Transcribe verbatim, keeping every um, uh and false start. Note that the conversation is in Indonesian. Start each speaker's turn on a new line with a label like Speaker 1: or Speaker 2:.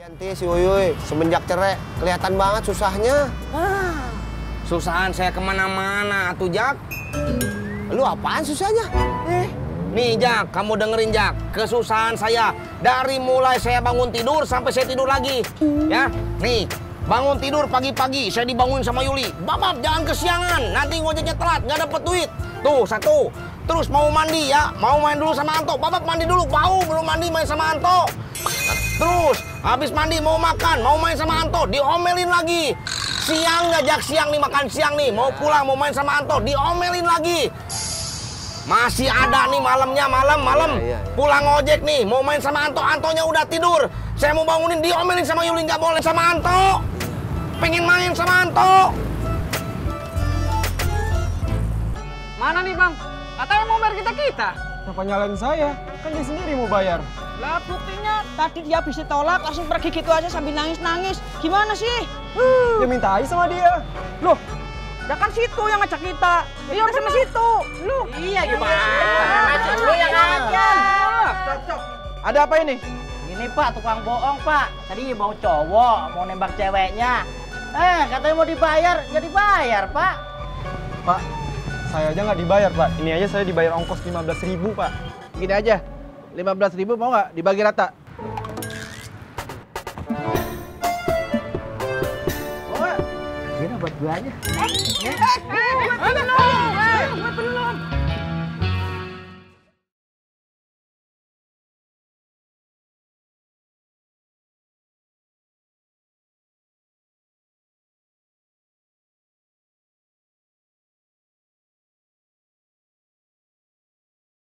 Speaker 1: Yanti si Uyuy semenjak cerai kelihatan banget susahnya.
Speaker 2: Ah, susahan saya kemana-mana atuh Jak.
Speaker 1: Lu apaan susahnya?
Speaker 2: Eh, nih Jak, kamu dengerin Jak, kesusahan saya dari mulai saya bangun tidur sampai saya tidur lagi. Ya, nih bangun tidur pagi-pagi saya dibangunin sama Yuli. Babab jangan kesiangan, nanti ngojeknya telat nggak dapet duit. Tuh satu. Terus mau mandi ya, mau main dulu sama Anto. Babab mandi dulu, bau belum mandi main sama Anto. Terus habis mandi mau makan, mau main sama Anto, diomelin lagi. Siang ngajak siang nih, makan siang nih, mau pulang mau main sama Anto, diomelin lagi. Masih ada nih malamnya, malam-malam
Speaker 1: ya, ya, ya.
Speaker 2: pulang ojek nih, mau main sama Anto, Antonya udah tidur. Saya mau bangunin, diomelin sama Yuli, nggak boleh sama Anto. Pengen main sama Anto.
Speaker 3: Mana nih bang? Katanya mau bayar kita-kita.
Speaker 4: Kenapa nyalain saya? Kan dia sendiri mau bayar.
Speaker 3: Lah buktinya tadi dia habis ditolak langsung pergi gitu aja sambil nangis-nangis. Gimana sih?
Speaker 4: Ya minta aja sama dia.
Speaker 3: Loh, ya kan situ yang ngajak kita. Iya sama situ. Lu. Iya gimana? Lu yang ngajak.
Speaker 4: Ada apa ini?
Speaker 5: Ini Pak, tukang bohong Pak. Tadi bawa cowok, mau nembak ceweknya. Eh, katanya mau dibayar, jadi bayar Pak.
Speaker 4: Pak, saya aja nggak dibayar Pak. Ini aja saya dibayar ongkos lima belas ribu Pak.
Speaker 6: Gini aja, lima belas ribu mau nggak dibagi rata? Mau nggak?
Speaker 5: Ini buat gua aja.
Speaker 3: Eh, eh, eh, belum. Eh, belum.